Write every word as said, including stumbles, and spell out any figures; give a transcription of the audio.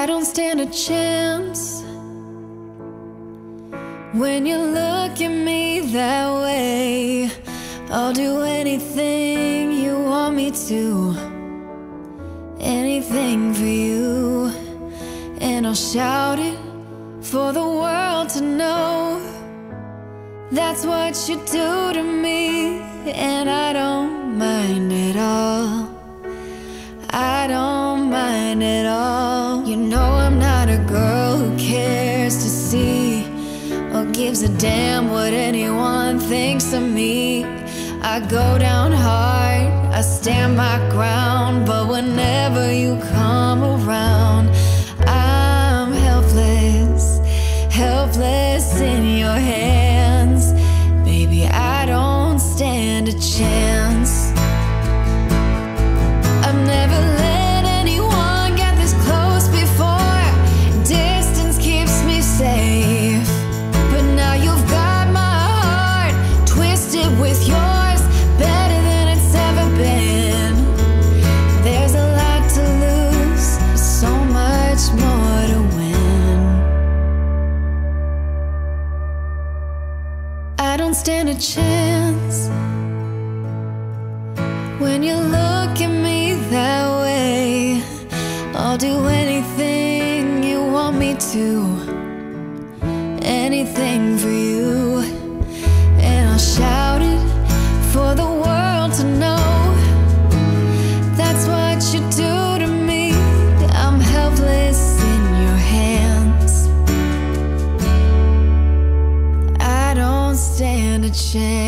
I don't stand a chance when you look at me that way. I'll do anything you want me to, anything for you. And I'll shout it for the world to know. That's what you do to me, and I don't mind at all. I don't mind at all. You know I'm not a girl who cares to see or gives a damn what anyone thinks of me. I go down hard, I stand my ground, but whenever you come around, I'm helpless, helpless in your hands. Baby, I don't stand a chance. I've never let anyone get this close before. Distance keeps me safe, but now you've got my heart twisted with yours, better than it's ever been. There's a lot to lose, so much more to win. I don't stand a chance when you look at me that way. I'll do anything you want me to, anything for you. And I'll shout it for the world to know. That's what you do to me. I'm helpless in your hands. I don't stand a chance.